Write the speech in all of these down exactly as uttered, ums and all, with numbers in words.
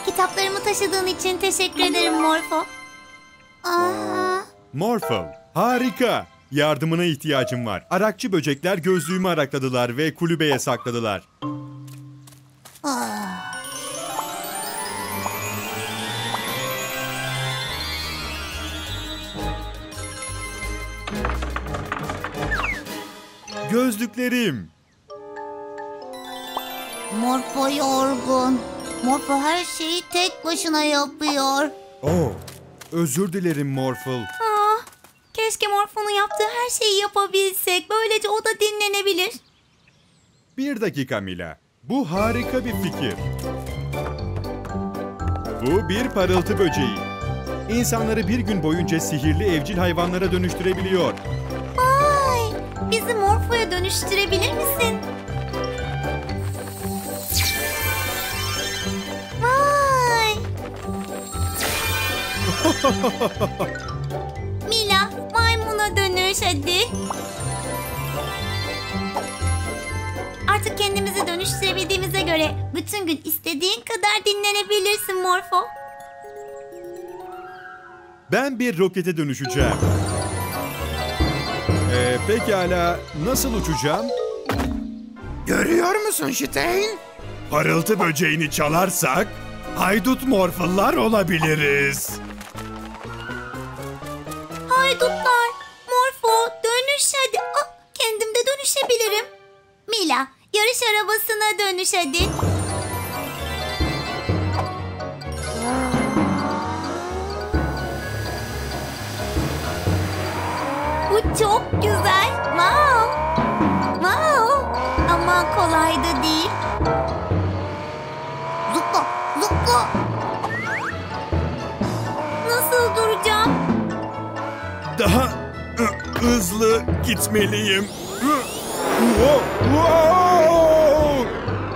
Kitaplarımı taşıdığın için teşekkür ederim Morpho. Aa. Morphle, harika. Yardımına ihtiyacım var. Arakçı böcekler gözlüğümü arakladılar ve kulübeye sakladılar. Ah. Gözlüklerim. Morpho yorgun. Morpho her şeyi tek başına yapıyor. Oh, özür dilerim Morphle. Ah, keşke Morpho'nun yaptığı her şeyi yapabilsek. Böylece o da dinlenebilir. Bir dakika Mila. Bu harika bir fikir. Bu bir parıltı böceği. İnsanları bir gün boyunca sihirli evcil hayvanlara dönüştürebiliyor. Vay! Bizi Morpho'ya dönüştürebilir misin? Vay! Mila, maymuna dönüş hadi. Artık kendimizi dönüştürebildiğimize göre bütün gün istediğin kadar dinlenebilirsin Morpho. Ben bir rokete dönüşeceğim. Ee, pekala, nasıl uçacağım? Görüyor musun Stein? Parıltı böceğini çalarsak haydut Morphle'lar olabiliriz. Haydutlar, Morpho dönüş hadi. Ah, kendim de dönüşebilirim. Mila, yarış arabasına dönüş hadi. Bu çok güzel. Wow. Wow. Ama kolay da değil. Zıpla, zıpla. Nasıl duracağım? Daha ı- hızlı gitmeliyim. Hı- Wow! Wow!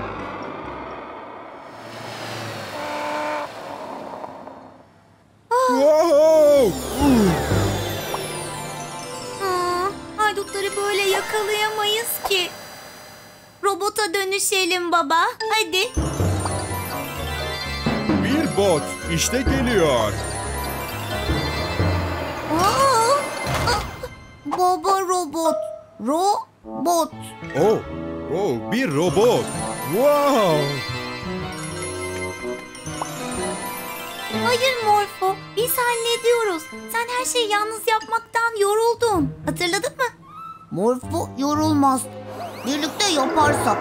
Wow! Aa, haydutları böyle yakalayamayız ki. Robota dönüşelim baba. Hadi. Bir bot işte geliyor. Aa, ah, baba robot. Robot. Oh, oh bir robot. Wow! Hayır Morpho, biz hallediyoruz. Sen her şeyi yalnız yapmaktan yoruldun. Hatırladın mı? Morpho yorulmaz. Birlikte yaparsak.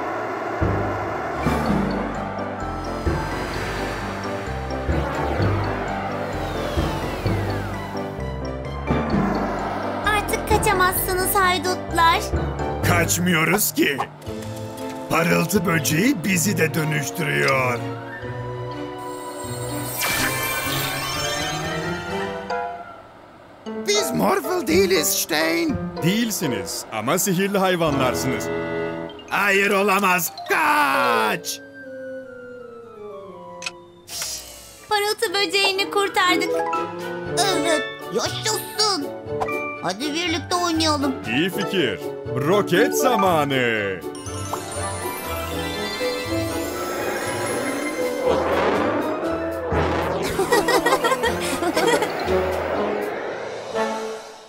Artık kaçamazsınız haydutlar. Kaçmıyoruz ki. Parıltı böceği bizi de dönüştürüyor. Biz Morphle değiliz Stein. Değilsiniz ama sihirli hayvanlarsınız. Hayır olamaz. Kaç! Parıltı böceğini kurtardık. Evet, yaşasın. Hadi birlikte oynayalım. İyi fikir. Roket zamanı.